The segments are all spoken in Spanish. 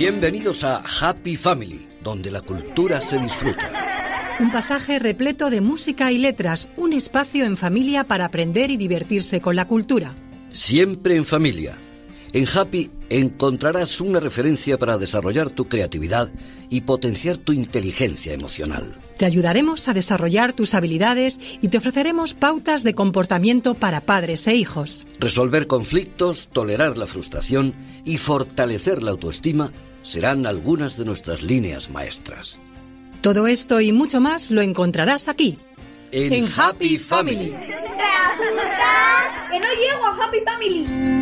Bienvenidos a Happy Family, donde la cultura se disfruta. Un pasaje repleto de música y letras, un espacio en familia para aprender y divertirse con la cultura. Siempre en familia. En Happy encontrarás una referencia para desarrollar tu creatividad y potenciar tu inteligencia emocional. Te ayudaremos a desarrollar tus habilidades y te ofreceremos pautas de comportamiento para padres e hijos. Resolver conflictos, tolerar la frustración y fortalecer la autoestima serán algunas de nuestras líneas maestras. Todo esto y mucho más lo encontrarás aquí, en Happy Family. ¡Que no llego a Happy Family!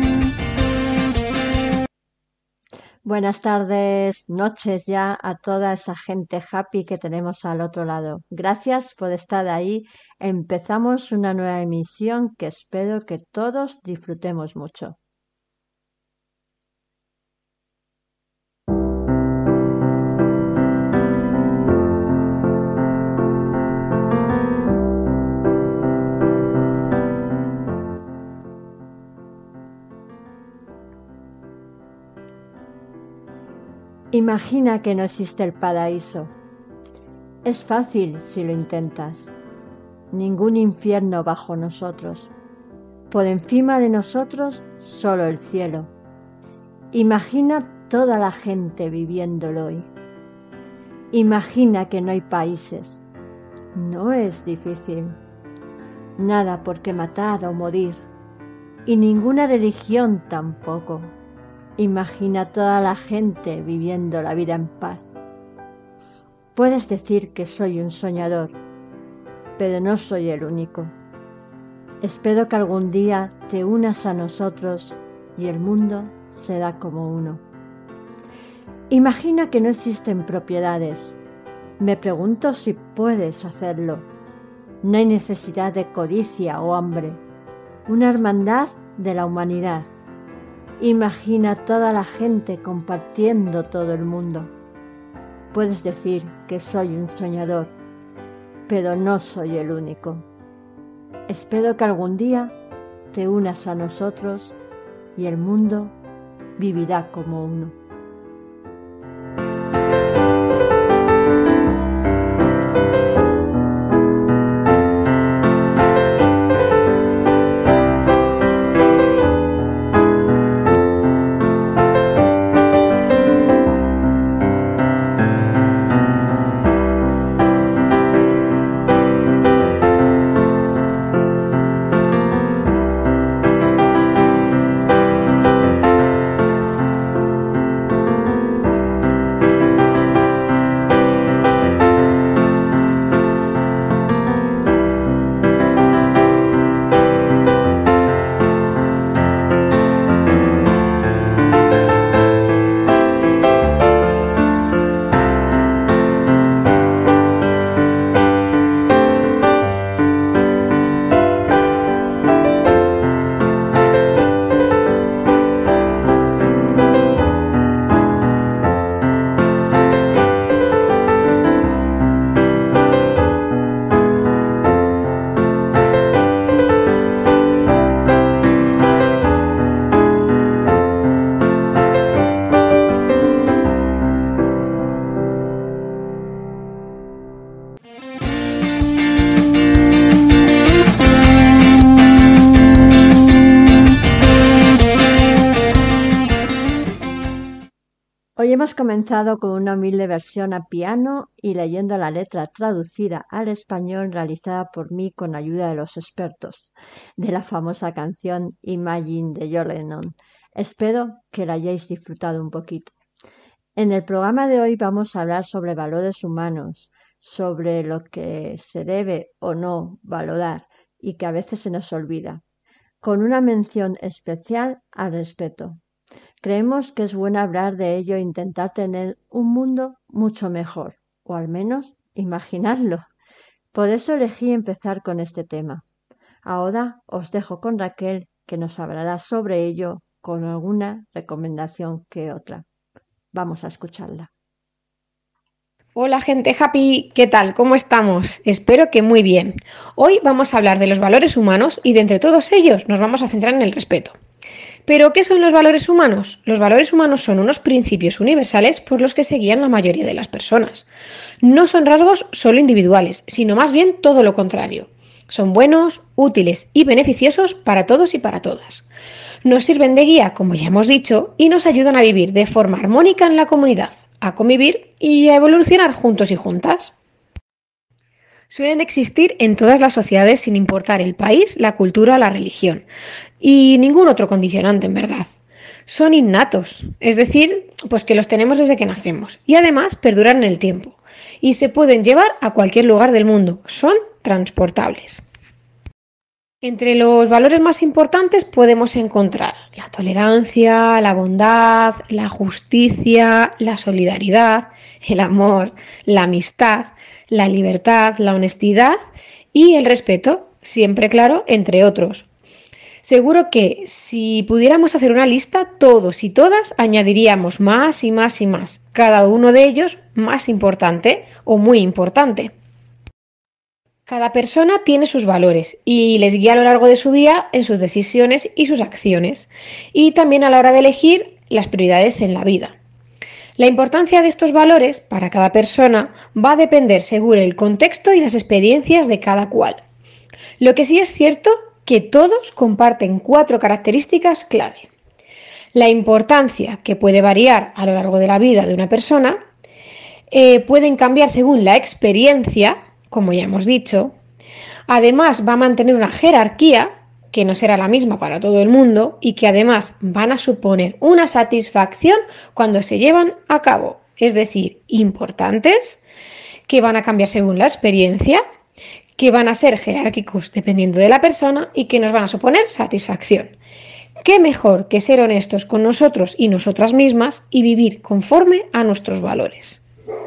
Buenas tardes, noches ya a toda esa gente happy que tenemos al otro lado. Gracias por estar ahí. Empezamos una nueva emisión que espero que todos disfrutemos mucho. Imagina que no existe el paraíso. Es fácil si lo intentas. Ningún infierno bajo nosotros. Por encima de nosotros, solo el cielo. Imagina toda la gente viviéndolo hoy. Imagina que no hay países. No es difícil. Nada por qué matar o morir. Y ninguna religión tampoco. Imagina toda la gente viviendo la vida en paz. Puedes decir que soy un soñador, pero no soy el único. Espero que algún día te unas a nosotros y el mundo será como uno. Imagina que no existen propiedades. Me pregunto si puedes hacerlo. No hay necesidad de codicia o hambre. Una hermandad de la humanidad. Imagina toda la gente compartiendo todo el mundo. Puedes decir que soy un soñador, pero no soy el único. Espero que algún día te unas a nosotros y el mundo vivirá como uno. Hoy hemos comenzado con una humilde versión a piano y leyendo la letra traducida al español realizada por mí con ayuda de los expertos de la famosa canción Imagine de John Lennon. Espero que la hayáis disfrutado un poquito. En el programa de hoy vamos a hablar sobre valores humanos, sobre lo que se debe o no valorar y que a veces se nos olvida, con una mención especial al respeto. Creemos que es bueno hablar de ello e intentar tener un mundo mucho mejor, o al menos imaginarlo. Por eso elegí empezar con este tema. Ahora os dejo con Raquel, que nos hablará sobre ello con alguna recomendación que otra. Vamos a escucharla. Hola gente happy, ¿qué tal? ¿Cómo estamos? Espero que muy bien. Hoy vamos a hablar de los valores humanos y de entre todos ellos nos vamos a centrar en el respeto. ¿Pero qué son los valores humanos? Los valores humanos son unos principios universales por los que se guían la mayoría de las personas. No son rasgos solo individuales, sino más bien todo lo contrario. Son buenos, útiles y beneficiosos para todos y para todas. Nos sirven de guía, como ya hemos dicho, y nos ayudan a vivir de forma armónica en la comunidad, a convivir y a evolucionar juntos y juntas. Suelen existir en todas las sociedades sin importar el país, la cultura o la religión, y ningún otro condicionante en verdad. Son innatos, es decir, pues que los tenemos desde que nacemos, y además perduran en el tiempo, y se pueden llevar a cualquier lugar del mundo, son transportables. Entre los valores más importantes podemos encontrar la tolerancia, la bondad, la justicia, la solidaridad, el amor, la amistad, la libertad, la honestidad y el respeto, siempre claro, entre otros. Seguro que si pudiéramos hacer una lista, todos y todas añadiríamos más y más y más, cada uno de ellos más importante o muy importante. Cada persona tiene sus valores y les guía a lo largo de su vida en sus decisiones y sus acciones, y también a la hora de elegir las prioridades en la vida. La importancia de estos valores para cada persona va a depender según el contexto y las experiencias de cada cual. Lo que sí es cierto que todos comparten 4 características clave. La importancia, que puede variar a lo largo de la vida de una persona, pueden cambiar según la experiencia, como ya hemos dicho. Además va a mantener una jerarquía que no será la misma para todo el mundo y que además van a suponer una satisfacción cuando se llevan a cabo, es decir, importantes, que van a cambiar según la experiencia, que van a ser jerárquicos dependiendo de la persona y que nos van a suponer satisfacción. ¿Qué mejor que ser honestos con nosotros y nosotras mismas y vivir conforme a nuestros valores?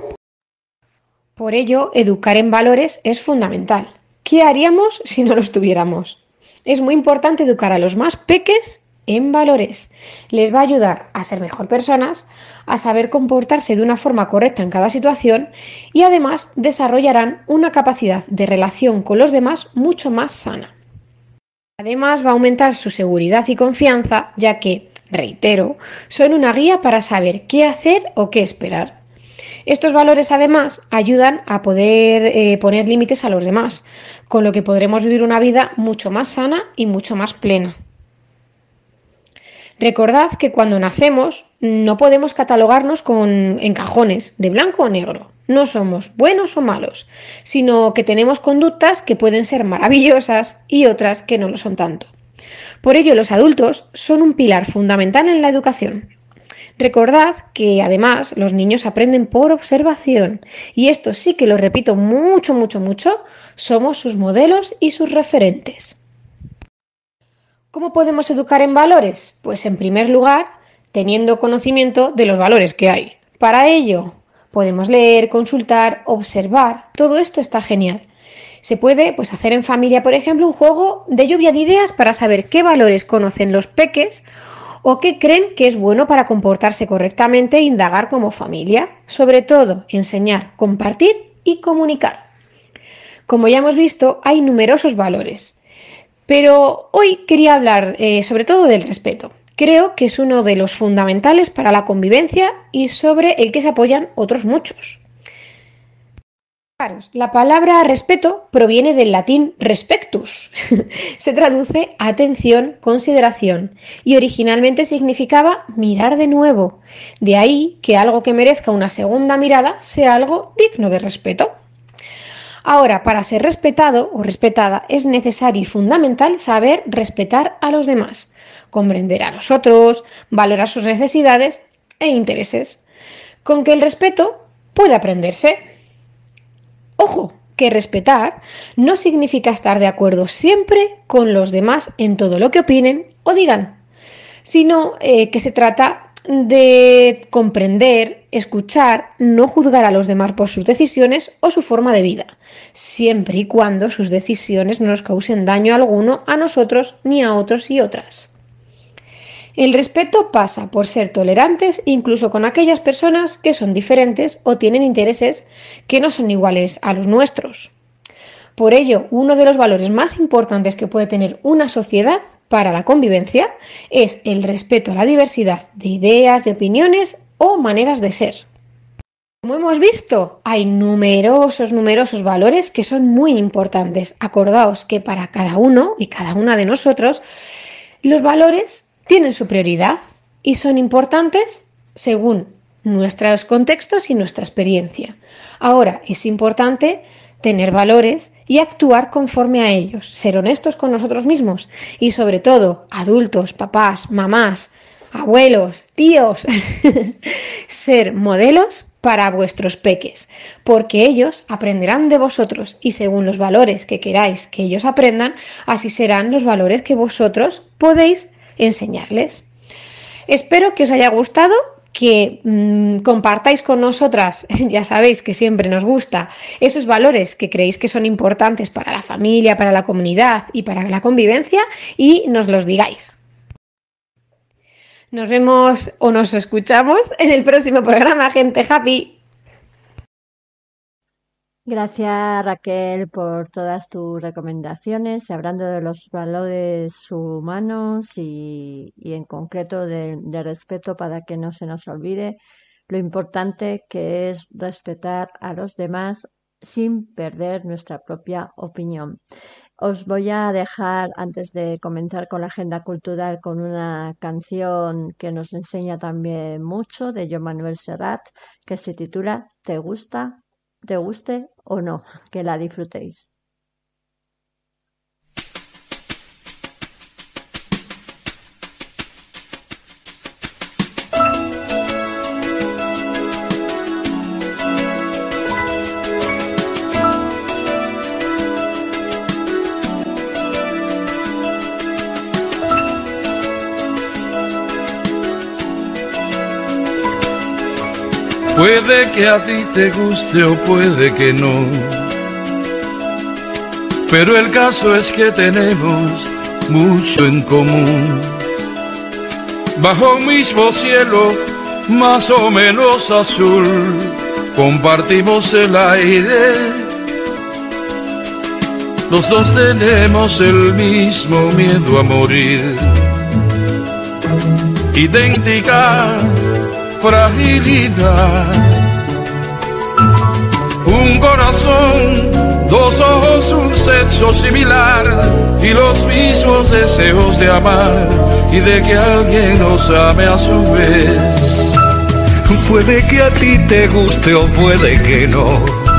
Por ello, educar en valores es fundamental. ¿Qué haríamos si no los tuviéramos? Es muy importante educar a los más peques en valores. Les va a ayudar a ser mejor personas, a saber comportarse de una forma correcta en cada situación y además desarrollarán una capacidad de relación con los demás mucho más sana. Además va a aumentar su seguridad y confianza, ya que, reitero, son una guía para saber qué hacer o qué esperar. Estos valores además ayudan a poder poner límites a los demás, con lo que podremos vivir una vida mucho más sana y mucho más plena. Recordad que cuando nacemos no podemos catalogarnos en cajones de blanco o negro. No somos buenos o malos, sino que tenemos conductas que pueden ser maravillosas y otras que no lo son tanto. Por ello, los adultos son un pilar fundamental en la educación. Recordad que además los niños aprenden por observación y esto sí que lo repito mucho, somos sus modelos y sus referentes. ¿Cómo podemos educar en valores? Pues en primer lugar, teniendo conocimiento de los valores que hay. Para ello, podemos leer, consultar, observar, todo esto está genial. Se puede hacer en familia, por ejemplo, un juego de lluvia de ideas para saber qué valores conocen los peques o qué creen que es bueno para comportarse correctamente e indagar como familia. Sobre todo, enseñar, compartir y comunicar. Como ya hemos visto, hay numerosos valores, pero hoy quería hablar sobre todo del respeto. Creo que es uno de los fundamentales para la convivencia y sobre el que se apoyan otros muchos. La palabra respeto proviene del latín respectus. Se traduce atención, consideración y originalmente significaba mirar de nuevo. De ahí que algo que merezca una segunda mirada sea algo digno de respeto. Ahora, para ser respetado o respetada es necesario y fundamental saber respetar a los demás, comprender a los otros, valorar sus necesidades e intereses. Con que el respeto puede aprenderse. Ojo, que respetar no significa estar de acuerdo siempre con los demás en todo lo que opinen o digan, sino que se trata de comprender, escuchar, no juzgar a los demás por sus decisiones o su forma de vida, siempre y cuando sus decisiones no nos causen daño alguno a nosotros ni a otros y otras. El respeto pasa por ser tolerantes incluso con aquellas personas que son diferentes o tienen intereses que no son iguales a los nuestros. Por ello, uno de los valores más importantes que puede tener una sociedad para la convivencia es el respeto a la diversidad de ideas, de opiniones o maneras de ser. Como hemos visto, hay numerosos valores que son muy importantes. Acordaos que para cada uno y cada una de nosotros, los valores tienen su prioridad y son importantes según nuestros contextos y nuestra experiencia. Ahora, es importante tener valores y actuar conforme a ellos, ser honestos con nosotros mismos y sobre todo, adultos, papás, mamás, abuelos, tíos, ser modelos para vuestros peques, porque ellos aprenderán de vosotros y según los valores que queráis que ellos aprendan, así serán los valores que vosotros podéis enseñarles. Espero que os haya gustado, que compartáis con nosotras, ya sabéis que siempre nos gusta, esos valores que creéis que son importantes para la familia, para la comunidad y para la convivencia y nos los digáis. Nos vemos o nos escuchamos en el próximo programa, gente happy. Gracias, Raquel, por todas tus recomendaciones, hablando de los valores humanos y en concreto del respeto, para que no se nos olvide lo importante que es respetar a los demás sin perder nuestra propia opinión. Os voy a dejar, antes de comenzar con la agenda cultural, con una canción que nos enseña también mucho, de Joan Manuel Serrat, que se titula ¿Te gusta? ¿Te guste o no? Que la disfrutéis. Puede que a ti te guste o puede que no, pero el caso es que tenemos mucho en común. Bajo un mismo cielo, más o menos azul, compartimos el aire. Los dos tenemos el mismo miedo a morir, idéntica fragilidad, un corazón, dos ojos, un sexo similar y los mismos deseos de amar y de que alguien nos ame a su vez. Puede que a ti te guste o puede que no,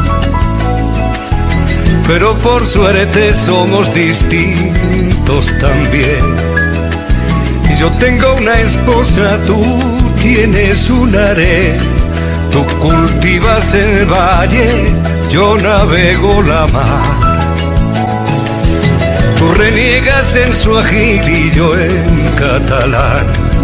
pero por suerte somos distintos también. Yo tengo una esposa, tú tienes un harén, tú cultivas el valle, yo navego la mar. Tú reniegas en suajil y yo en catalán,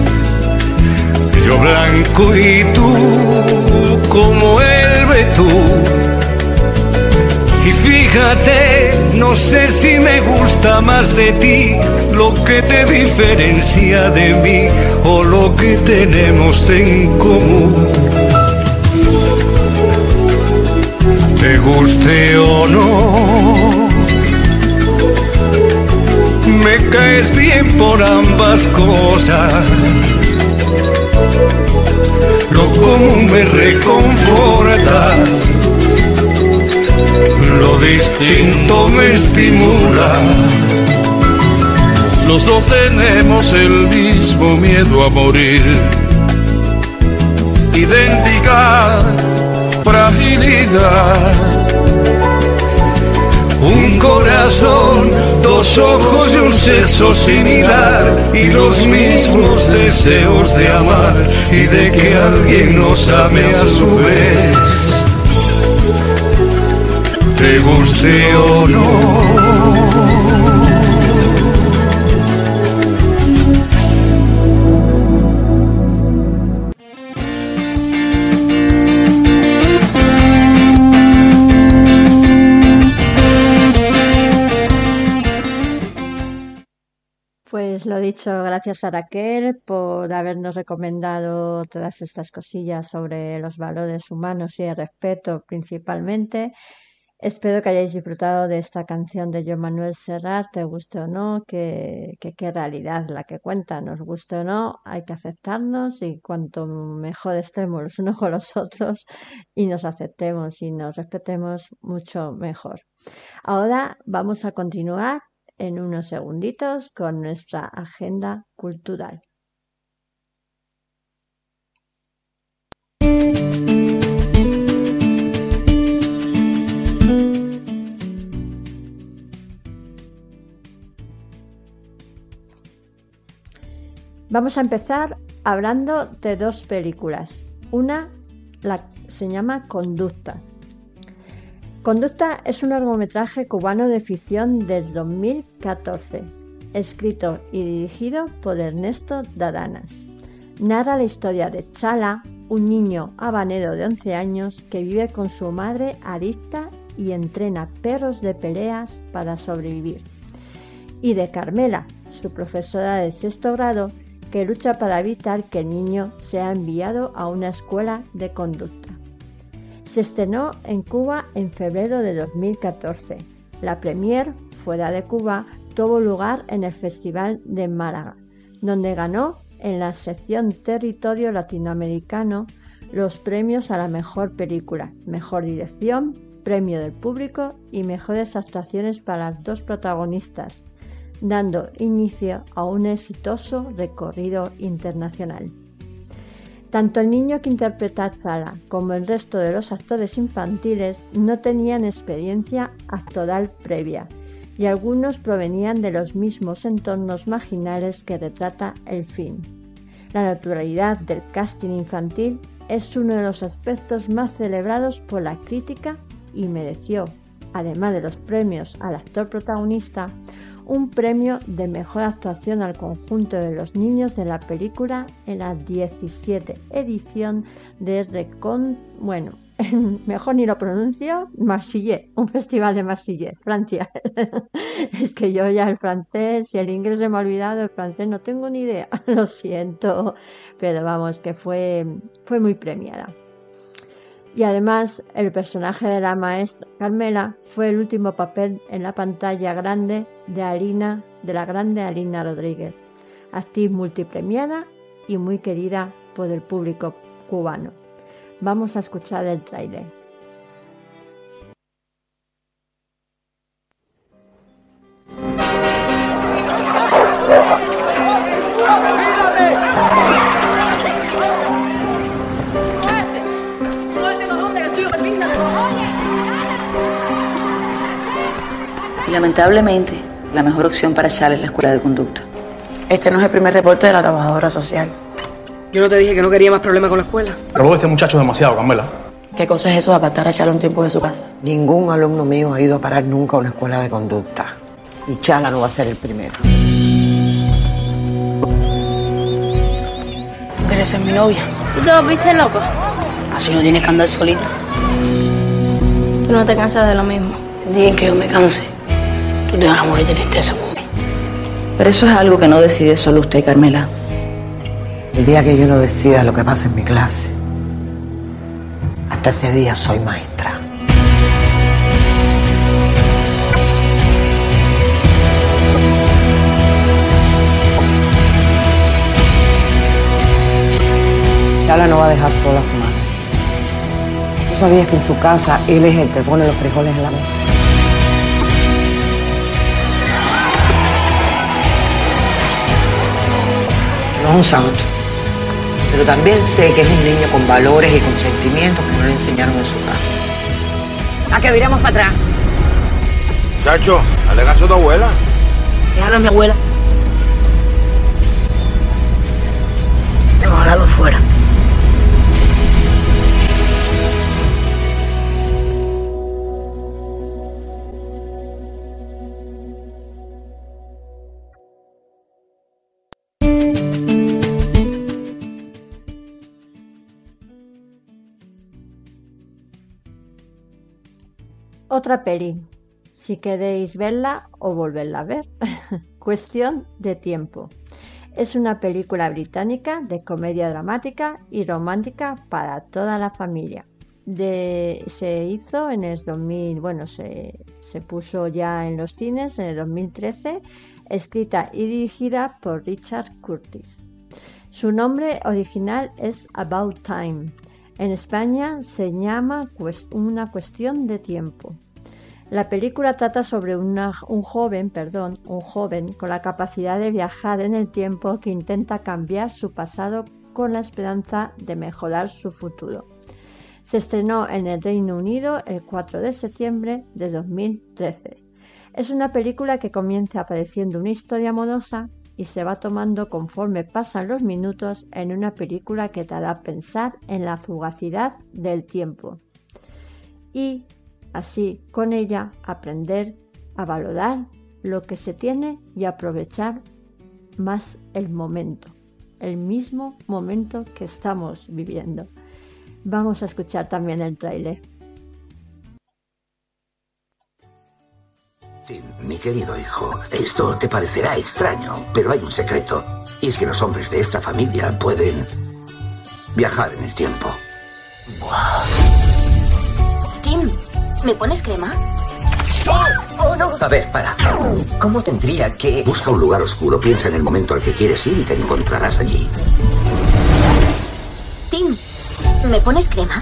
yo blanco y tú como el betún. Y fíjate, no sé si me gusta más de ti lo que te diferencia de mí o lo que tenemos en común. Te guste o no, me caes bien por ambas cosas. Lo común me reconforta, lo distinto me estimula. Los dos tenemos el mismo miedo a morir, idéntica fragilidad, un corazón, dos ojos y un sexo similar y los mismos deseos de amar y de que alguien nos ame a su vez. Te guste o no. Pues lo dicho, gracias a Raquel por habernos recomendado todas estas cosillas sobre los valores humanos y el respeto principalmente. Espero que hayáis disfrutado de esta canción de Joan Manuel Serrat, te guste o no, que realidad la que cuenta, nos guste o no, hay que aceptarnos y cuanto mejor estemos los unos con los otros y nos aceptemos y nos respetemos, mucho mejor. Ahora vamos a continuar en unos segunditos con nuestra agenda cultural. Vamos a empezar hablando de dos películas. Una se llama Conducta. Conducta es un largometraje cubano de ficción del 2014, escrito y dirigido por Ernesto Dadanas. Narra la historia de Chala, un niño habanero de 11 años que vive con su madre adicta y entrena perros de peleas para sobrevivir. Y de Carmela, su profesora de 6º grado, que lucha para evitar que el niño sea enviado a una escuela de conducta. Se estrenó en Cuba en febrero de 2014. La premier fuera de Cuba tuvo lugar en el Festival de Málaga, donde ganó en la sección Territorio Latinoamericano los premios a la mejor película, mejor dirección, premio del público y mejores actuaciones para las dos protagonistas, dando inicio a un exitoso recorrido internacional. Tanto el niño que interpreta a Chala como el resto de los actores infantiles no tenían experiencia actoral previa y algunos provenían de los mismos entornos marginales que retrata el film. La naturalidad del casting infantil es uno de los aspectos más celebrados por la crítica y mereció, además de los premios al actor protagonista, un premio de mejor actuación al conjunto de los niños de la película en la 17 edición de mejor ni lo pronuncio, Marseille, un festival de Marseille, Francia. Es que yo ya el francés y el inglés se me ha olvidado, el francés no tengo ni idea, lo siento, pero vamos, que fue muy premiada. Y además el personaje de la maestra Carmela fue el último papel en la pantalla grande de la grande Alina Rodríguez, actriz multipremiada y muy querida por el público cubano. Vamos a escuchar el tráiler. Lamentablemente, la mejor opción para Chala es la escuela de conducta. Este no es el primer reporte de la trabajadora social. Yo no te dije que no quería más problemas con la escuela. Pero este muchacho es demasiado, Carmela. ¿Qué cosa es eso de apartar a Chala un tiempo de su casa? Ningún alumno mío ha ido a parar nunca a una escuela de conducta. Y Chala no va a ser el primero. ¿Tú quieres ser mi novia? ¿Tú te volviste loco? Así no tienes que andar solita. Tú no te cansas de lo mismo. El día en que yo me canse, tú te vas a morir de tristeza por mí. Pero eso es algo que no decide solo usted, Carmela. El día que yo no decida lo que pasa en mi clase, hasta ese día soy maestra. Chala no va a dejar sola a su madre. ¿Tú sabías que en su casa él es el que pone los frijoles en la mesa? No es un santo, pero también sé que es un niño con valores y con sentimientos que no le enseñaron en su casa. ¿A que viramos para atrás? Muchacho, hazle caso a tu abuela. Déjalo a mi abuela. Vamos a hablarlo fuera. Otra peli, si queréis verla o volverla a ver. Cuestión de tiempo. Es una película británica de comedia dramática y romántica para toda la familia. Se hizo en el 2000, bueno, se puso ya en los cines en el 2013, escrita y dirigida por Richard Curtis. Su nombre original es About Time. En España se llama Una cuestión de tiempo. La película trata sobre un joven con la capacidad de viajar en el tiempo que intenta cambiar su pasado con la esperanza de mejorar su futuro. Se estrenó en el Reino Unido el 4 de septiembre de 2013. Es una película que comienza apareciendo una historia amorosa y se va tomando conforme pasan los minutos en una película que te hará pensar en la fugacidad del tiempo y así con ella aprender a valorar lo que se tiene y aprovechar más el momento, el mismo momento que estamos viviendo. Vamos a escuchar también el tráiler. Mi querido hijo, esto te parecerá extraño, pero hay un secreto, y es que los hombres de esta familia pueden viajar en el tiempo. Tim, ¿me pones crema? ¡Oh, no! A ver, para. ¿Cómo tendría que...? Busca un lugar oscuro, piensa en el momento al que quieres ir y te encontrarás allí. Tim, ¿me pones crema?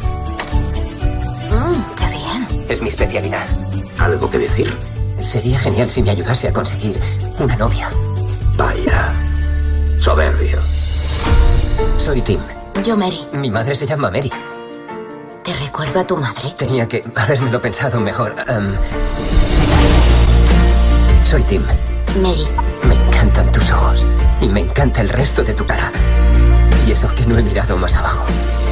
¡Qué bien! Es mi especialidad. ¿Algo que decir? Sería genial si me ayudase a conseguir una novia. Vaya, soberbio. Soy Tim. Yo Mary. Mi madre se llama Mary. ¿Te recuerdo a tu madre? Tenía que habérmelo pensado mejor. Soy Tim. Mary. Me encantan tus ojos. Y me encanta el resto de tu cara. Y eso que no he mirado más abajo.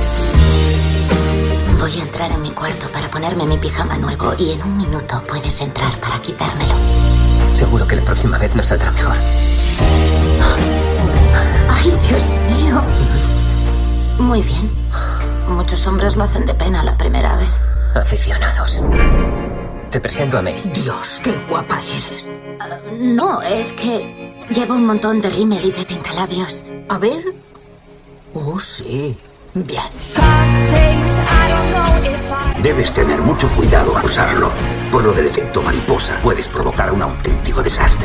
Voy a entrar en mi cuarto para ponerme mi pijama nuevo y en un minuto puedes entrar para quitármelo. Seguro que la próxima vez nos saldrá mejor. ¡Ay, Dios mío! Muy bien. Muchos hombres lo hacen de pena la primera vez. Aficionados. Te presento a Mary. Dios, qué guapa eres. No, es que llevo un montón de rímel y de pintalabios. A ver. Oh, sí. Bien. Debes tener mucho cuidado al usarlo. Por lo del efecto mariposa, puedes provocar un auténtico desastre.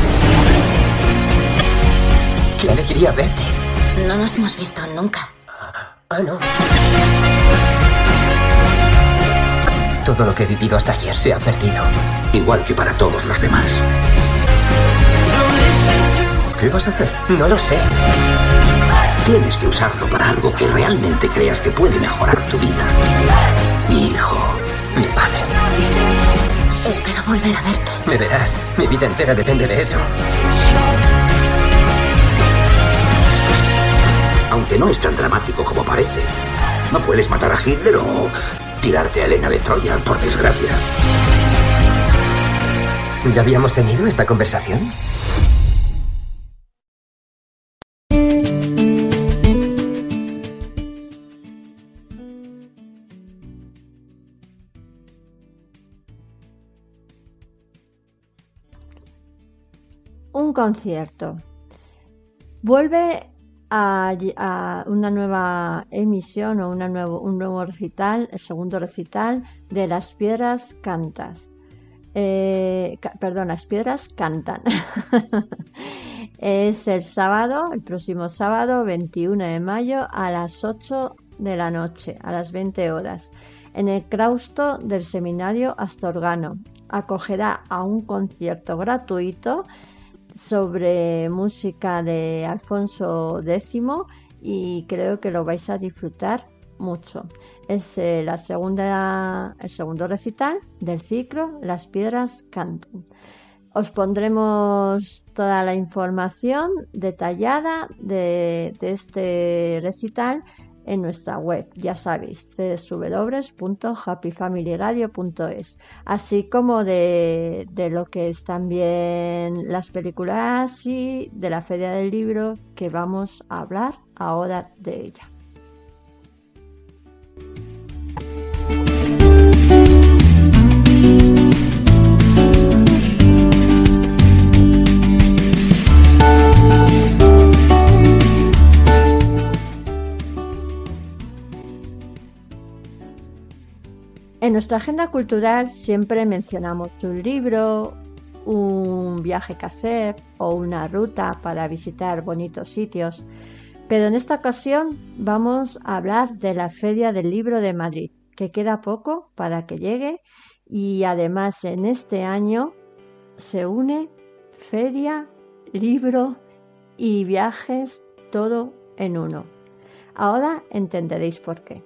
¡Qué alegría verte! No nos hemos visto nunca. Ah, no. Todo lo que he vivido hasta ayer se ha perdido. Igual que para todos los demás. ¿Qué vas a hacer? No lo sé. Tienes que usarlo para algo que realmente creas que puede mejorar tu vida. Mi hijo. Mi padre. Espero volver a verte. Me verás. Mi vida entera depende de eso. Aunque no es tan dramático como parece. No puedes matar a Hitler o tirarte a Helena de Troya, por desgracia. ¿Ya habíamos tenido esta conversación? Un concierto. Vuelve a una nueva emisión o un nuevo recital, el segundo recital de Las Piedras Cantas. Las Piedras Cantan. Es el próximo sábado 21 de mayo a las 8 de la noche, a las 20 horas, en el claustro del Seminario Astorgano. Acogerá a un concierto gratuito sobre música de Alfonso X y creo que lo vais a disfrutar mucho. Es el segundo recital del ciclo Las Piedras Cantan. Os pondremos toda la información detallada de este recital en nuestra web, ya sabéis, www.happyfamilyradio.es, así como de lo que es también las películas y de la Feria del Libro, que vamos a hablar ahora de ella. nuestra agenda cultural siempre mencionamos un libro, un viaje que hacer o una ruta para visitar bonitos sitios, pero en esta ocasión vamos a hablar de la Feria del Libro de Madrid, que queda poco para que llegue y además en este año se une feria, libro y viajes todo en uno. Ahora entenderéis por qué.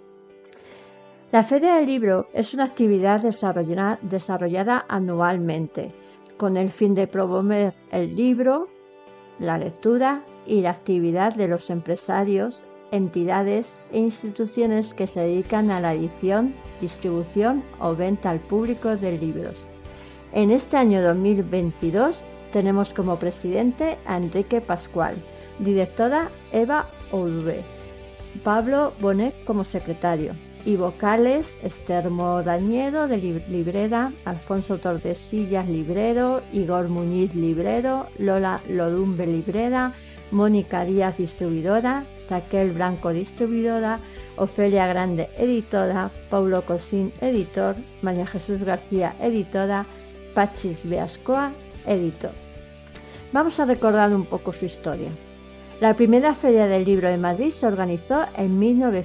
La Feria del Libro es una actividad desarrollada anualmente con el fin de promover el libro, la lectura y la actividad de los empresarios, entidades e instituciones que se dedican a la edición, distribución o venta al público de libros. En este año 2022 tenemos como presidente a Enrique Pascual, directora Eva Oudbe, Pablo Bonet como secretario y vocales Esther Morañedo de librera, Alfonso Tordesillas librero, Igor Muñiz librero, Lola Lodumbe librera, Mónica Díaz distribuidora, Raquel Blanco distribuidora, Ofelia Grande editora, Paulo Cosín editor, María Jesús García editora, Pachis Beascoa editor. Vamos a recordar un poco su historia. La primera Feria del Libro de Madrid se organizó en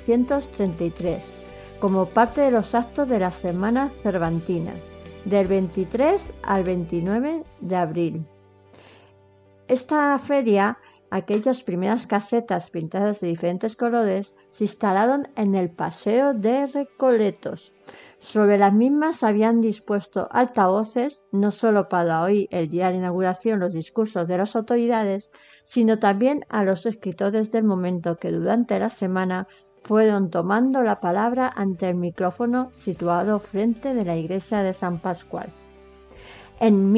1933 como parte de los actos de la Semana Cervantina, del 23 al 29 de abril. Esta feria, aquellas primeras casetas pintadas de diferentes colores, se instalaron en el Paseo de Recoletos. Sobre las mismas habían dispuesto altavoces, no solo para oír el día de inauguración los discursos de las autoridades, sino también a los escritores del momento que durante la semana fueron tomando la palabra ante el micrófono situado frente de la iglesia de San Pascual. En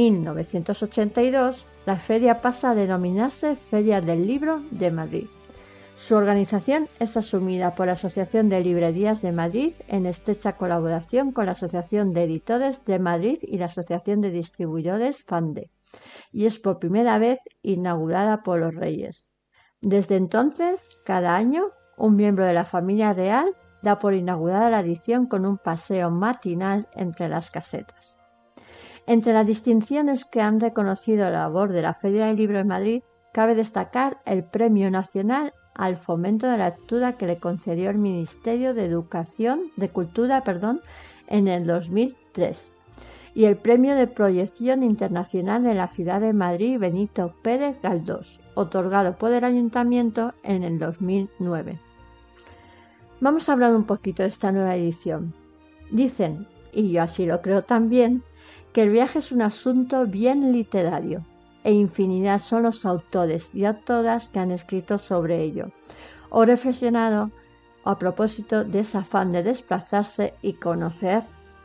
1982, la feria pasa a denominarse Feria del Libro de Madrid. Su organización es asumida por la Asociación de Librerías de Madrid en estrecha colaboración con la Asociación de Editores de Madrid y la Asociación de Distribuidores FANDE, y es por primera vez inaugurada por los Reyes. Desde entonces, cada año, un miembro de la familia real da por inaugurada la edición con un paseo matinal entre las casetas. Entre las distinciones que han reconocido la labor de la Feria del Libro de Madrid, cabe destacar el Premio Nacional al Fomento de la Lectura que le concedió el Ministerio de Cultura en el 2003 y el Premio de Proyección Internacional en la Ciudad de Madrid Benito Pérez Galdós, otorgado por el Ayuntamiento en el 2009. Vamos a hablar un poquito de esta nueva edición. Dicen, y yo así lo creo también, que el viaje es un asunto bien literario, e infinidad son los autores y autoras que han escrito sobre ello, o reflexionado a propósito de ese afán de desplazarse y conocer.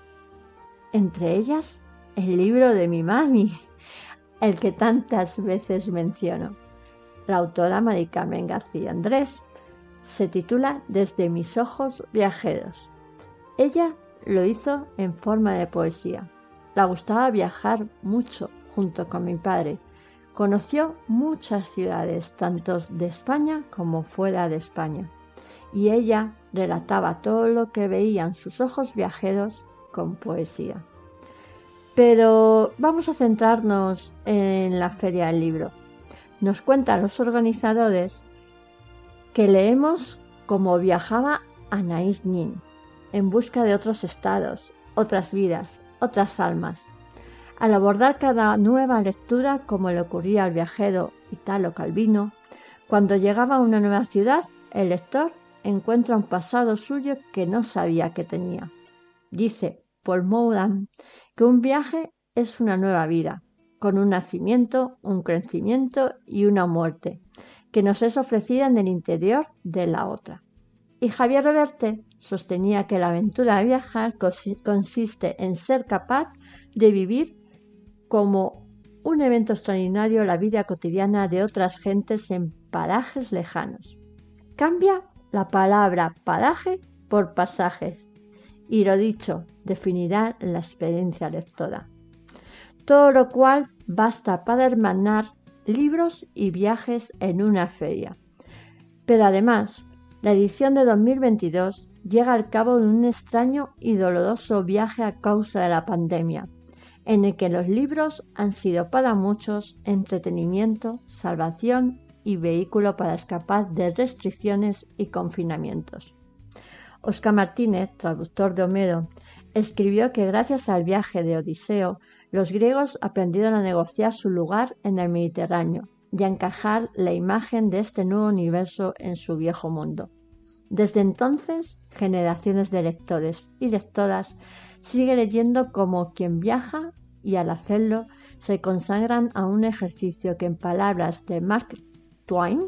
Entre ellas, el libro de mi mami, el que tantas veces menciono. La autora Mari Carmen García Andrés se titula Desde mis ojos viajeros. Ella lo hizo en forma de poesía. Le gustaba viajar mucho junto con mi padre. Conoció muchas ciudades, tanto de España como fuera de España, y ella relataba todo lo que veían sus ojos viajeros con poesía. Pero vamos a centrarnos en la Feria del Libro. Nos cuentan los organizadores que leemos como viajaba Anaïs Nin, en busca de otros estados, otras vidas, otras almas. Al abordar cada nueva lectura, como le ocurría al viajero Italo Calvino, cuando llegaba a una nueva ciudad, el lector encuentra un pasado suyo que no sabía que tenía. Dice Paul Morand que un viaje es una nueva vida, con un nacimiento, un crecimiento y una muerte, que nos es ofrecida en el interior de la otra. Y Javier Reverte sostenía que la aventura de viajar consiste en ser capaz de vivir como un evento extraordinario la vida cotidiana de otras gentes en parajes lejanos. Cambia la palabra paraje por pasajes, y lo dicho definirá la experiencia lectora. Todo lo cual basta para hermanar libros y viajes en una feria. Pero además, la edición de 2022 llega al cabo de un extraño y doloroso viaje a causa de la pandemia, en el que los libros han sido para muchos entretenimiento, salvación y vehículo para escapar de restricciones y confinamientos. Óscar Martínez, traductor de Homero, escribió que gracias al viaje de Odiseo, los griegos aprendieron a negociar su lugar en el Mediterráneo y a encajar la imagen de este nuevo universo en su viejo mundo. Desde entonces, generaciones de lectores y lectoras siguen leyendo como quien viaja y al hacerlo se consagran a un ejercicio que, en palabras de Mark Twain,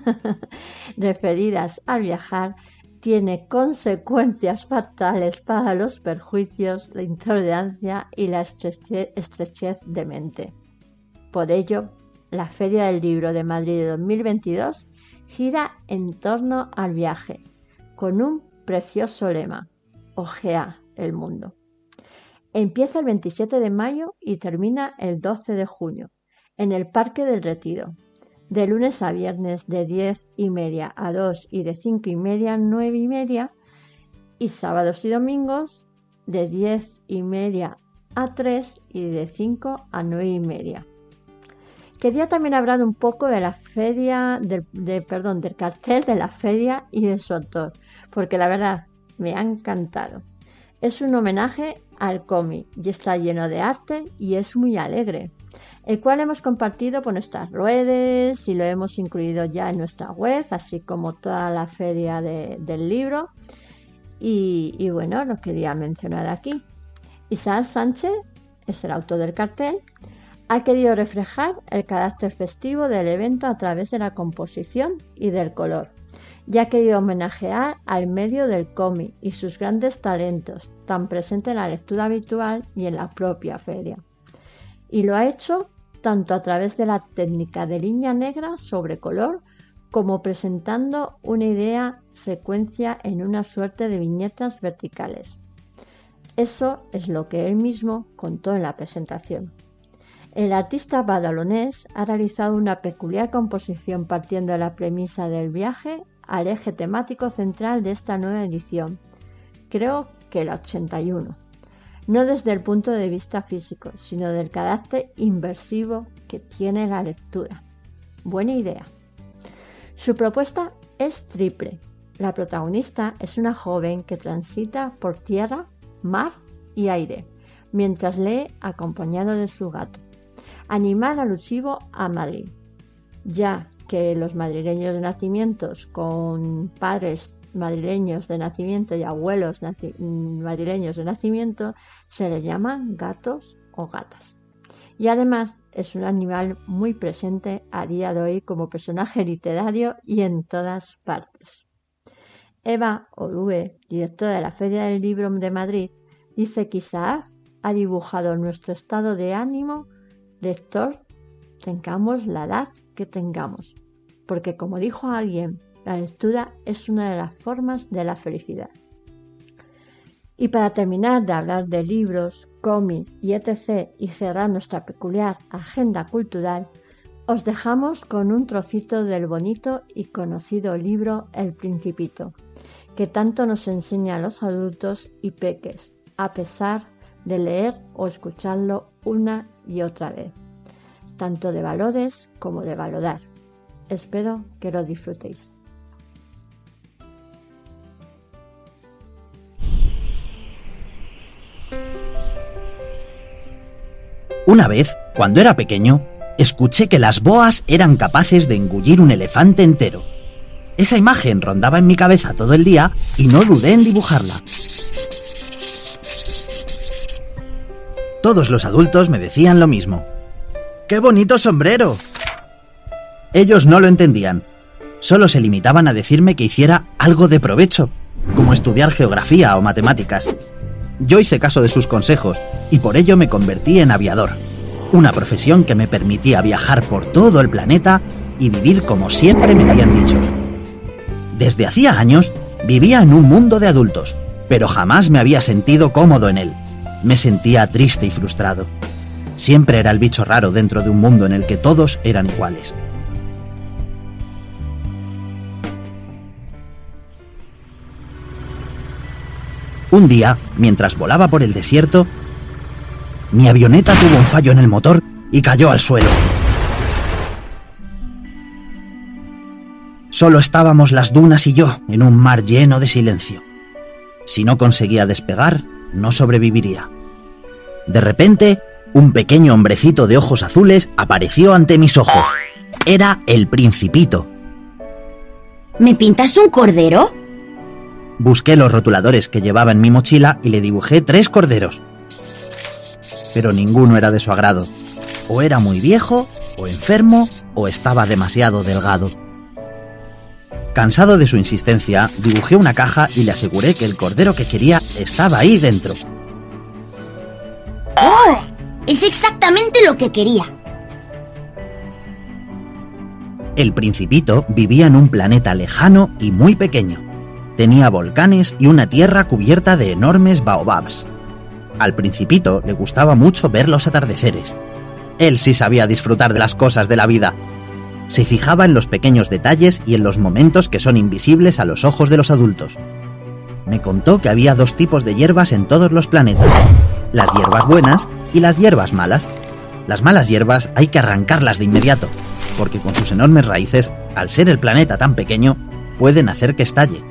referidas al viajar, tiene consecuencias fatales para los perjuicios, la intolerancia y la estrechez de mente. Por ello, la Feria del Libro de Madrid de 2022 gira en torno al viaje, con un precioso lema: ojea el mundo. Empieza el 27 de mayo y termina el 12 de junio, en el Parque del Retiro, de lunes a viernes de 10:30 a 2 y de 5:30 a 9:30, y sábados y domingos de 10:30 a 3 y de 5 a 9:30. Quería también hablar un poco de la feria, del cartel de la feria y de su autor, porque la verdad me ha encantado. Es un homenaje al cómic y está lleno de arte y es muy alegre, el cual hemos compartido por nuestras redes y lo hemos incluido ya en nuestra web, así como toda la feria del libro. Y bueno, lo quería mencionar aquí. Isaac Sánchez es el autor del cartel. Ha querido reflejar el carácter festivo del evento a través de la composición y del color, y ha querido homenajear al medio del cómic y sus grandes talentos, tan presentes en la lectura habitual y en la propia feria. Y lo ha hecho tanto a través de la técnica de línea negra sobre color, como presentando una idea secuencia en una suerte de viñetas verticales. Eso es lo que él mismo contó en la presentación. El artista badalonés ha realizado una peculiar composición partiendo de la premisa del viaje al eje temático central de esta nueva edición, creo que la 81, no desde el punto de vista físico, sino del carácter inmersivo que tiene la lectura. Buena idea. Su propuesta es triple. La protagonista es una joven que transita por tierra, mar y aire, mientras lee acompañado de su gato. Animal alusivo a Madrid, ya que los madrileños de nacimientos con padres madrileños de nacimiento y abuelos madrileños de nacimiento se les llaman gatos o gatas. Y además es un animal muy presente a día de hoy como personaje literario y en todas partes. Eva Olue, directora de la Feria del Libro de Madrid, dice que Isaac ha dibujado nuestro estado de ánimo lector, tengamos la edad que tengamos, porque como dijo alguien, la lectura es una de las formas de la felicidad. Y para terminar de hablar de libros, cómics y etc. y cerrar nuestra peculiar agenda cultural, os dejamos con un trocito del bonito y conocido libro El Principito, que tanto nos enseña a los adultos y peques, a pesar de leer o escucharlo una y otra vez, tanto de valores como de valorar. Espero que lo disfrutéis. Una vez, cuando era pequeño, escuché que las boas eran capaces de engullir un elefante entero. Esa imagen rondaba en mi cabeza todo el día y no dudé en dibujarla. Todos los adultos me decían lo mismo. ¡Qué bonito sombrero! Ellos no lo entendían. Solo se limitaban a decirme que hiciera algo de provecho, como estudiar geografía o matemáticas. Yo hice caso de sus consejos y por ello me convertí en aviador, una profesión que me permitía viajar por todo el planeta y vivir como siempre me habían dicho. Desde hacía años vivía en un mundo de adultos, pero jamás me había sentido cómodo en él. Me sentía triste y frustrado. Siempre era el bicho raro dentro de un mundo en el que todos eran iguales. Un día, mientras volaba por el desierto, mi avioneta tuvo un fallo en el motor y cayó al suelo. Solo estábamos las dunas y yo en un mar lleno de silencio. Si no conseguía despegar, no sobreviviría. De repente, un pequeño hombrecito de ojos azules apareció ante mis ojos. Era el Principito. ¿Me pintas un cordero? Busqué los rotuladores que llevaba en mi mochila y le dibujé 3 corderos. Pero ninguno era de su agrado. O era muy viejo, o enfermo, o estaba demasiado delgado. Cansado de su insistencia, dibujé una caja y le aseguré que el cordero que quería estaba ahí dentro. ¡Oh! Es exactamente lo que quería. El Principito vivía en un planeta lejano y muy pequeño. Tenía volcanes y una tierra cubierta de enormes baobabs. Al Principito le gustaba mucho ver los atardeceres. Él sí sabía disfrutar de las cosas de la vida. Se fijaba en los pequeños detalles y en los momentos que son invisibles a los ojos de los adultos. Me contó que había 2 tipos de hierbas en todos los planetas: las hierbas buenas y las hierbas malas. Las malas hierbas hay que arrancarlas de inmediato, porque con sus enormes raíces, al ser el planeta tan pequeño, pueden hacer que estalle.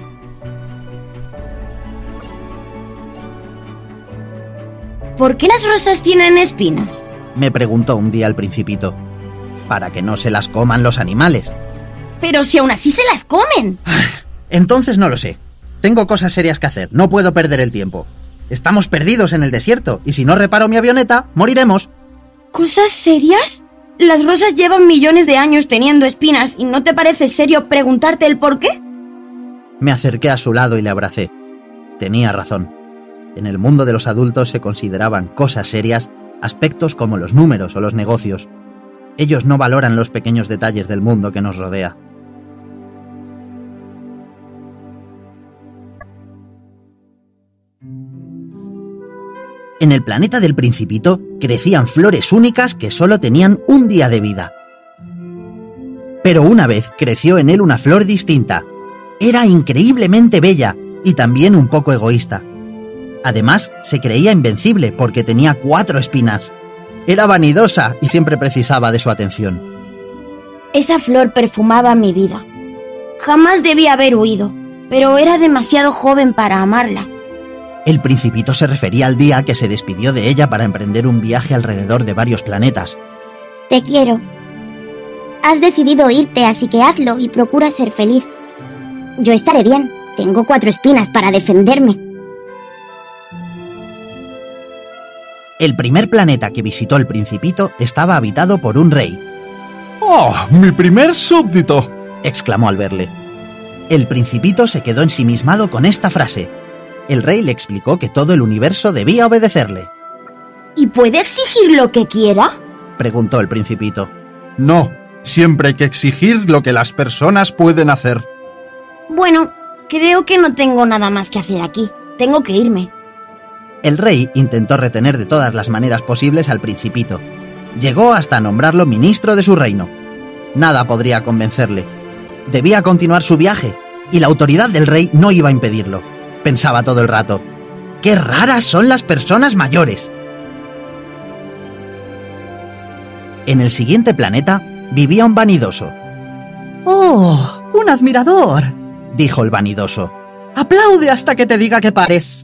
¿Por qué las rosas tienen espinas? Me preguntó un día el Principito. Para que no se las coman los animales. Pero si aún así se las comen. Entonces no lo sé. Tengo cosas serias que hacer, no puedo perder el tiempo. Estamos perdidos en el desierto, y si no reparo mi avioneta, moriremos. ¿Cosas serias? Las rosas llevan millones de años teniendo espinas, ¿y no te parece serio preguntarte el por qué? Me acerqué a su lado y le abracé. Tenía razón. En el mundo de los adultos se consideraban cosas serias aspectos como los números o los negocios. Ellos no valoran los pequeños detalles del mundo que nos rodea. En el planeta del Principito crecían flores únicas que solo tenían un día de vida. Pero una vez creció en él una flor distinta. Era increíblemente bella y también un poco egoísta. Además, se creía invencible porque tenía 4 espinas. Era vanidosa y siempre precisaba de su atención. Esa flor perfumaba mi vida. Jamás debía haber huido, pero era demasiado joven para amarla. El Principito se refería al día que se despidió de ella para emprender un viaje alrededor de varios planetas. Te quiero. Has decidido irte, así que hazlo y procura ser feliz. Yo estaré bien. Tengo 4 espinas para defenderme. El primer planeta que visitó el Principito estaba habitado por un rey. ¡Oh, mi primer súbdito!, exclamó al verle. El Principito se quedó ensimismado con esta frase. El rey le explicó que todo el universo debía obedecerle. ¿Y puede exigir lo que quiera?, preguntó el Principito. No, siempre hay que exigir lo que las personas pueden hacer. Bueno, creo que no tengo nada más que hacer aquí. Tengo que irme. El rey intentó retener de todas las maneras posibles al Principito. Llegó hasta nombrarlo ministro de su reino. Nada podría convencerle. Debía continuar su viaje, y la autoridad del rey no iba a impedirlo. Pensaba todo el rato: ¡qué raras son las personas mayores! En el siguiente planeta vivía un vanidoso. ¡Oh, un admirador!, dijo el vanidoso. ¡Aplaude hasta que te diga que pares!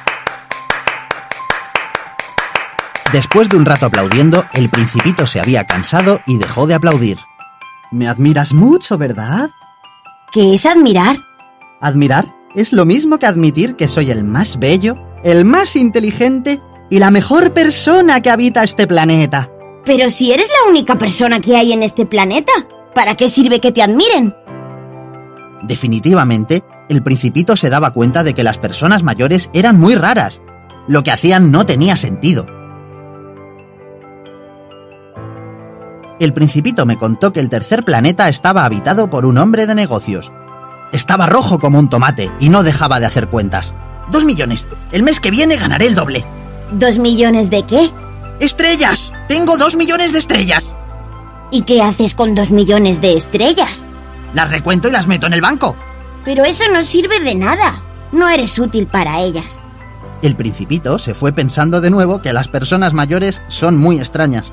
Después de un rato aplaudiendo, el Principito se había cansado y dejó de aplaudir. Me admiras mucho, ¿verdad? ¿Qué es admirar? Admirar es lo mismo que admitir que soy el más bello, el más inteligente y la mejor persona que habita este planeta. Pero si eres la única persona que hay en este planeta, ¿para qué sirve que te admiren? Definitivamente, el Principito se daba cuenta de que las personas mayores eran muy raras. Lo que hacían no tenía sentido. El Principito me contó que el tercer planeta estaba habitado por un hombre de negocios. Estaba rojo como un tomate y no dejaba de hacer cuentas. 2 millones. El mes que viene ganaré el doble. ¿2 millones de qué? ¡Estrellas! ¡Tengo 2 millones de estrellas! ¿Y qué haces con 2 millones de estrellas? Las recuento y las meto en el banco. Pero eso no sirve de nada. No eres útil para ellas. El Principito se fue pensando de nuevo que las personas mayores son muy extrañas.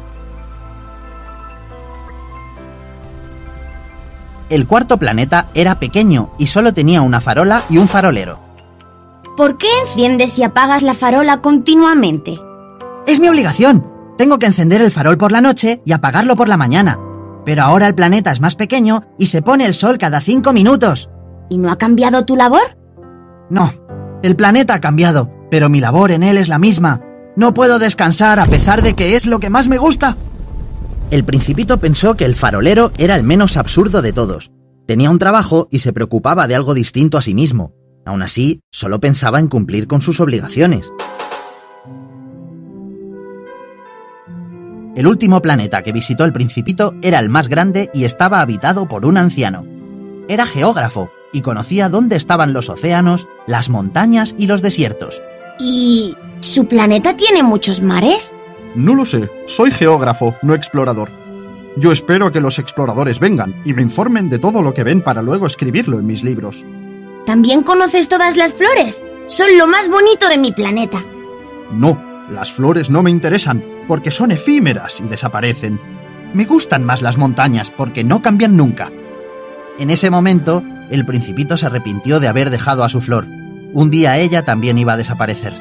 El cuarto planeta era pequeño y solo tenía una farola y un farolero. ¿Por qué enciendes y apagas la farola continuamente? ¡Es mi obligación! Tengo que encender el farol por la noche y apagarlo por la mañana. Pero ahora el planeta es más pequeño y se pone el sol cada 5 minutos. ¿Y no ha cambiado tu labor? No, el planeta ha cambiado, pero mi labor en él es la misma. No puedo descansar a pesar de que es lo que más me gusta. El Principito pensó que el farolero era el menos absurdo de todos. Tenía un trabajo y se preocupaba de algo distinto a sí mismo. Aún así, solo pensaba en cumplir con sus obligaciones. El último planeta que visitó el Principito era el más grande y estaba habitado por un anciano. Era geógrafo y conocía dónde estaban los océanos, las montañas y los desiertos. ¿Y su planeta tiene muchos mares? No lo sé, soy geógrafo, no explorador. Yo espero a que los exploradores vengan y me informen de todo lo que ven para luego escribirlo en mis libros. ¿También conoces todas las flores? Son lo más bonito de mi planeta. No, las flores no me interesan, porque son efímeras y desaparecen. Me gustan más las montañas porque no cambian nunca. En ese momento, el Principito se arrepintió de haber dejado a su flor. Un día ella también iba a desaparecer.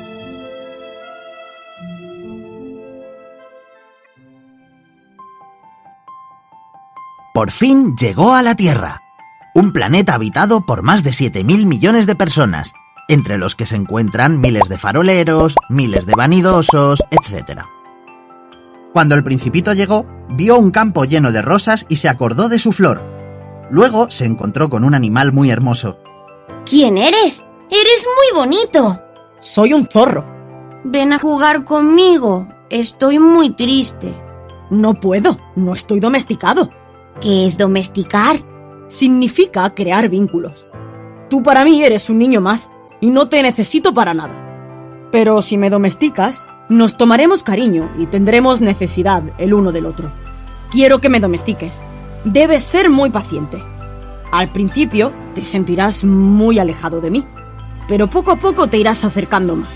Por fin llegó a la Tierra, un planeta habitado por más de 7.000 millones de personas, entre los que se encuentran miles de faroleros, miles de vanidosos, etc. Cuando el Principito llegó, vio un campo lleno de rosas y se acordó de su flor. Luego se encontró con un animal muy hermoso. ¿Quién eres? ¡Eres muy bonito! Soy un zorro. Ven a jugar conmigo. Estoy muy triste. No puedo, no estoy domesticado. ¿Qué es domesticar? Significa crear vínculos. Tú para mí eres un niño más y no te necesito para nada. Pero si me domesticas, nos tomaremos cariño y tendremos necesidad el uno del otro. Quiero que me domestiques. Debes ser muy paciente. Al principio te sentirás muy alejado de mí, pero poco a poco te irás acercando más.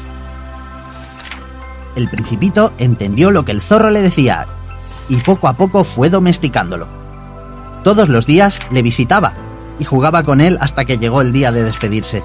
El Principito entendió lo que el zorro le decía y poco a poco fue domesticándolo. Todos los días le visitaba y jugaba con él hasta que llegó el día de despedirse.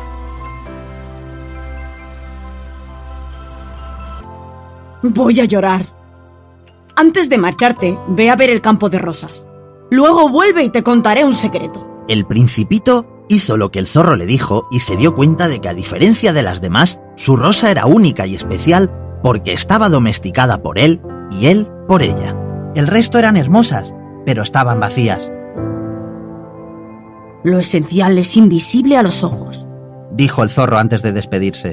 Voy a llorar. Antes de marcharte, ve a ver el campo de rosas. Luego vuelve y te contaré un secreto. El Principito hizo lo que el zorro le dijo y se dio cuenta de que, a diferencia de las demás, su rosa era única y especial porque estaba domesticada por él y él por ella. El resto eran hermosas, pero estaban vacías. Lo esencial es invisible a los ojos, dijo el zorro antes de despedirse.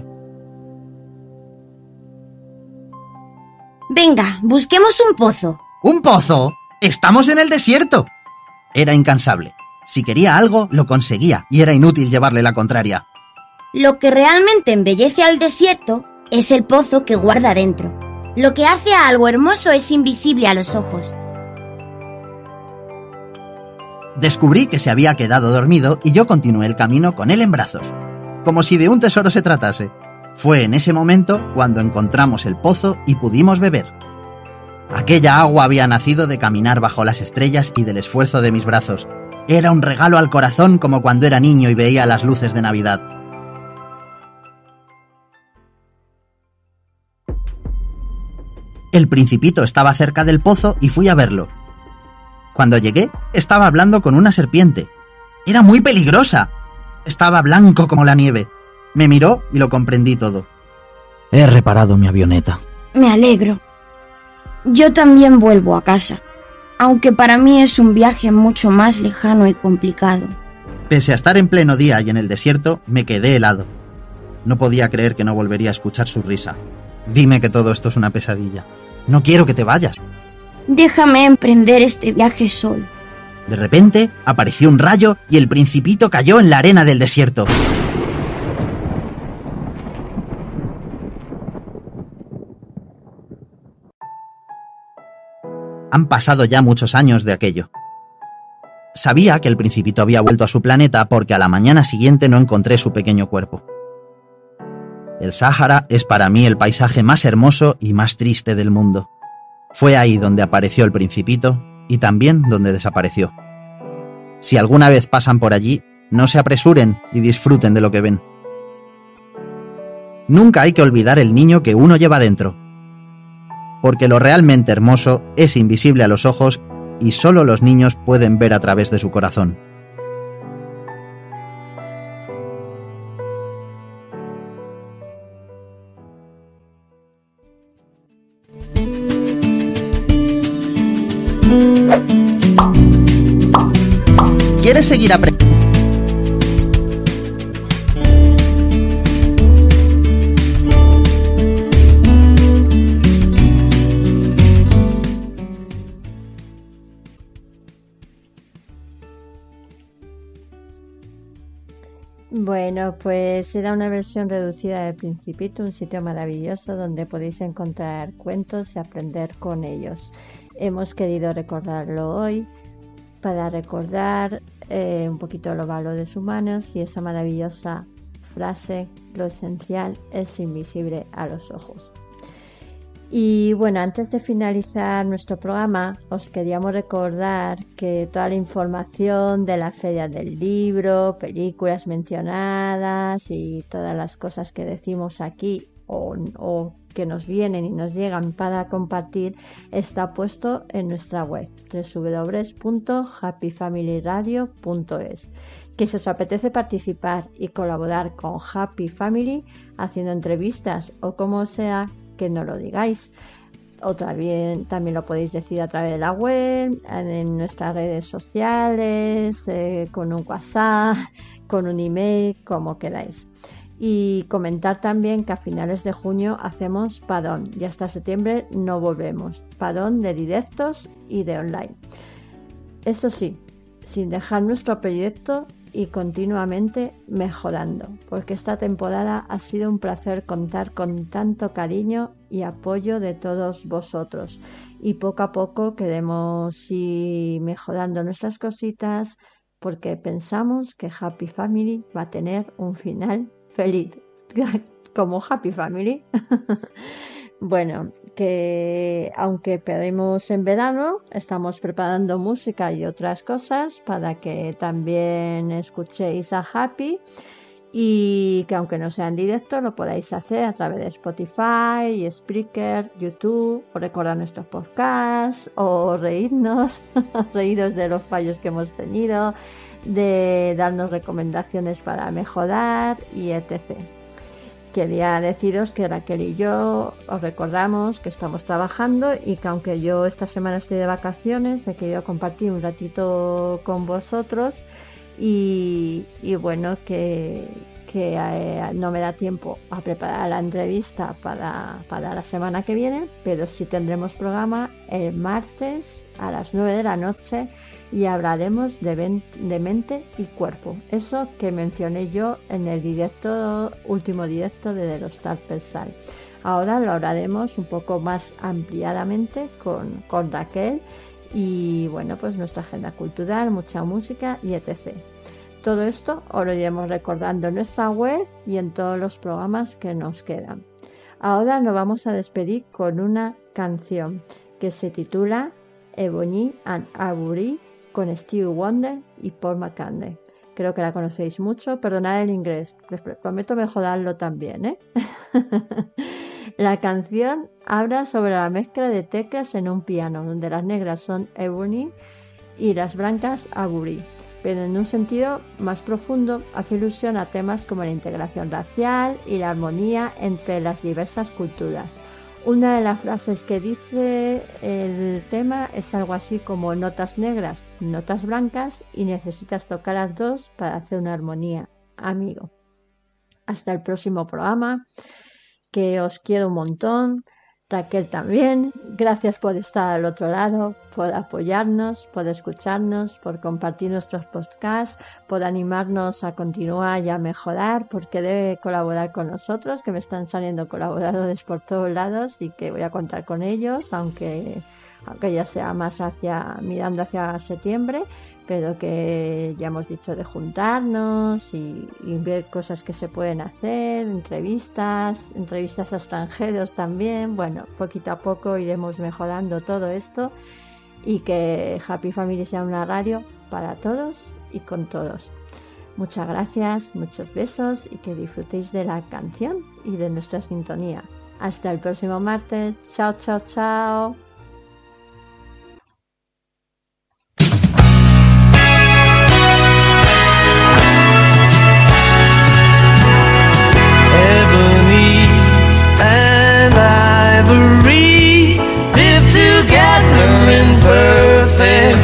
Venga, busquemos un pozo. ¿Un pozo? ¡Estamos en el desierto! Era incansable. Si quería algo, lo conseguía y era inútil llevarle la contraria. Lo que realmente embellece al desierto es el pozo que guarda dentro. Lo que hace a algo hermoso es invisible a los ojos. Descubrí que se había quedado dormido y yo continué el camino con él en brazos, como si de un tesoro se tratase. Fue en ese momento cuando encontramos el pozo y pudimos beber. Aquella agua había nacido de caminar bajo las estrellas y del esfuerzo de mis brazos. Era un regalo al corazón como cuando era niño y veía las luces de Navidad. El Principito estaba cerca del pozo y fui a verlo. Cuando llegué, estaba hablando con una serpiente. Era muy peligrosa. Estaba blanco como la nieve. Me miró y lo comprendí todo. He reparado mi avioneta. Me alegro. Yo también vuelvo a casa, aunque para mí es un viaje mucho más lejano y complicado. Pese a estar en pleno día y en el desierto, me quedé helado. No podía creer que no volvería a escuchar su risa. Dime que todo esto es una pesadilla. No quiero que te vayas. Déjame emprender este viaje solo. De repente, apareció un rayo y el Principito cayó en la arena del desierto. Han pasado ya muchos años de aquello. Sabía que el Principito había vuelto a su planeta porque a la mañana siguiente no encontré su pequeño cuerpo. El Sáhara es para mí el paisaje más hermoso y más triste del mundo. Fue ahí donde apareció el Principito y también donde desapareció. Si alguna vez pasan por allí, no se apresuren y disfruten de lo que ven. Nunca hay que olvidar el niño que uno lleva dentro, porque lo realmente hermoso es invisible a los ojos y solo los niños pueden ver a través de su corazón. ¿Quieres seguir aprendiendo? Bueno, pues era una versión reducida del Principito, un sitio maravilloso donde podéis encontrar cuentos y aprender con ellos. Hemos querido recordarlo hoy para recordar un poquito los valores humanos y esa maravillosa frase: lo esencial es invisible a los ojos. Y bueno, antes de finalizar nuestro programa, os queríamos recordar que toda la información de la Feria del Libro, películas mencionadas y todas las cosas que decimos aquí o que nos vienen y nos llegan para compartir está puesto en nuestra web www.happyfamilyradio.es. Que si os apetece participar y colaborar con Happy Family haciendo entrevistas o como sea, que no lo digáis. También lo podéis decir a través de la web, en nuestras redes sociales, con un WhatsApp, con un email, como queráis. Y comentar también que a finales de junio hacemos parón y hasta septiembre no volvemos. Parón de directos y de online. Eso sí, sin dejar nuestro proyecto y continuamente mejorando, porque esta temporada ha sido un placer contar con tanto cariño y apoyo de todos vosotros, y poco a poco queremos ir mejorando nuestras cositas porque pensamos que Happy Family va a tener un final feliz como Happy Family. Bueno, que aunque perdimos en verano, estamos preparando música y otras cosas para que también escuchéis a Happy, y que aunque no sea en directo lo podáis hacer a través de Spotify, Spreaker, YouTube, o recordar nuestros podcasts, o reírnos de los fallos que hemos tenido, de darnos recomendaciones para mejorar y etc. Quería deciros que Raquel y yo os recordamos que estamos trabajando y que aunque yo esta semana estoy de vacaciones, he querido compartir un ratito con vosotros y bueno, que no me da tiempo a preparar la entrevista para la semana que viene, pero sí tendremos programa el martes a las 9 de la noche y hablaremos de mente y cuerpo. Eso que mencioné yo en el último directo de los Tarpesal. Ahora lo hablaremos un poco más ampliadamente con Raquel y bueno, pues nuestra agenda cultural, mucha música y etc. Todo esto os lo iremos recordando en nuestra web y en todos los programas que nos quedan. Ahora nos vamos a despedir con una canción que se titula Ebony and Ivory, con Stevie Wonder y Paul McCartney. Creo que la conocéis mucho, perdonad el inglés, les prometo mejorarlo también, ¿eh? La canción habla sobre la mezcla de teclas en un piano, donde las negras son Ebony y las blancas Ivory, pero en un sentido más profundo hace alusión a temas como la integración racial y la armonía entre las diversas culturas. Una de las frases que dice el tema es algo así como notas negras, notas blancas y necesitas tocar las dos para hacer una armonía, amigo. Hasta el próximo programa, que os quiero un montón. Raquel también, gracias por estar al otro lado, por apoyarnos, por escucharnos, por compartir nuestros podcasts, por animarnos a continuar y a mejorar, por querer colaborar con nosotros, que me están saliendo colaboradores por todos lados y que voy a contar con ellos, aunque aunque ya sea más mirando hacia septiembre, pero que ya hemos dicho de juntarnos y ver cosas que se pueden hacer, entrevistas a extranjeros también. Bueno, poquito a poco iremos mejorando todo esto y que Happy Family sea una radio para todos y con todos. Muchas gracias, muchos besos y que disfrutéis de la canción y de nuestra sintonía. Hasta el próximo martes. Chao, chao, chao. Ebony and ivory live together in perfect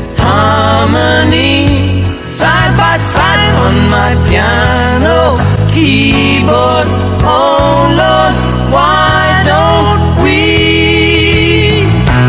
harmony, side by side on my piano keyboard. Oh Lord, why don't we?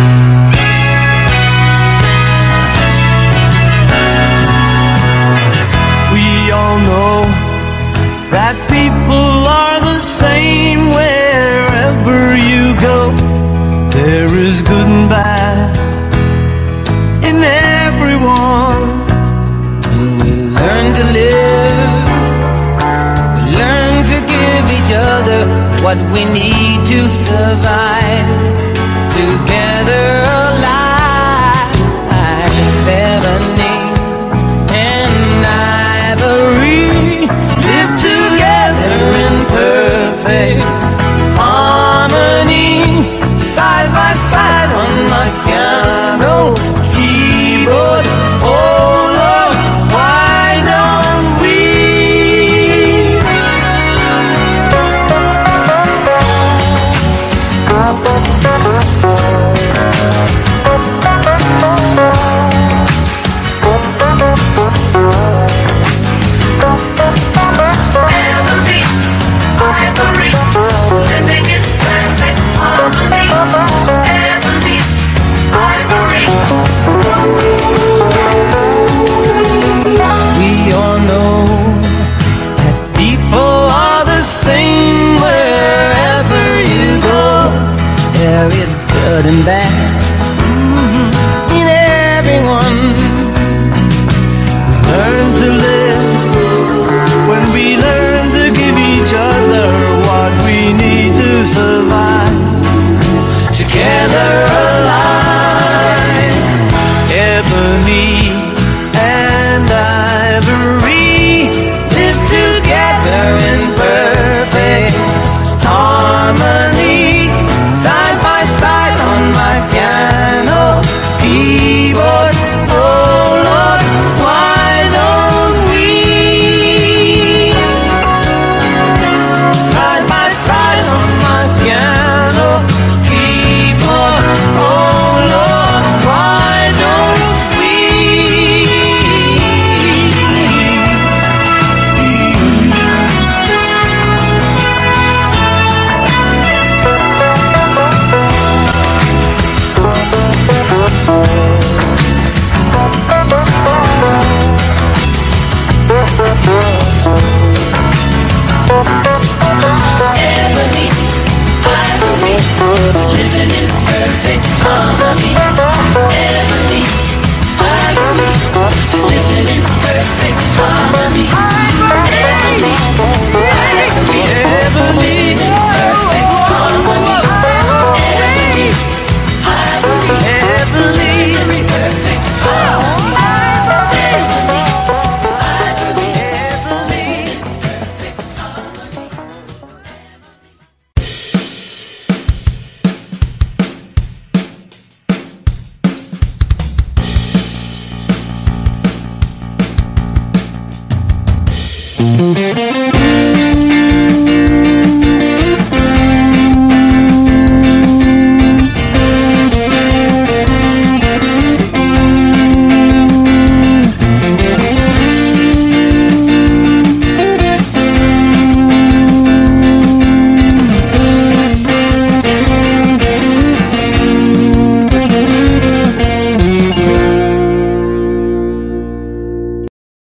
We all know that people are the same wherever you go. There is good and bad in everyone. When we learn to live, we learn to give each other what we need to survive. Together alive, ebony and ivory live together in perfect harmony, side by side on my piano keyboard. Oh Lord, why don't we? We all know that people are the same wherever you go. There is good and bad in everyone. We learn to live when we learn to give each other what we need to survive. Together alive, ebony and ivory live together in perfect harmony, side by side on my piano keyboard. Oh Lord, why don't we? Side by side on my piano keyboard. Oh Lord, why don't we? Oh